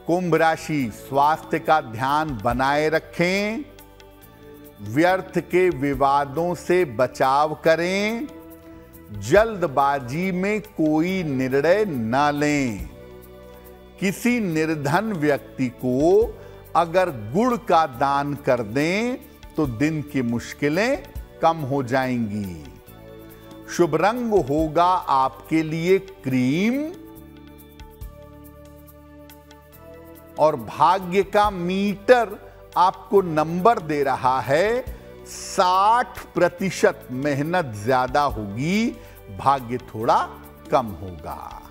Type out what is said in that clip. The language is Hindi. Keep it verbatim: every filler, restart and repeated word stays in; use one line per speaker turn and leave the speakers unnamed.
कुंभ राशि, स्वास्थ्य का ध्यान बनाए रखें, व्यर्थ के विवादों से बचाव करें, जल्दबाजी में कोई निर्णय न लें। किसी निर्धन व्यक्ति को अगर गुड़ का दान कर दें तो दिन की मुश्किलें कम हो जाएंगी। शुभ रंग होगा आपके लिए क्रीम और भाग्य का मीटर आपको नंबर दे रहा है साठ प्रतिशत। मेहनत ज्यादा होगी, भाग्य थोड़ा कम होगा।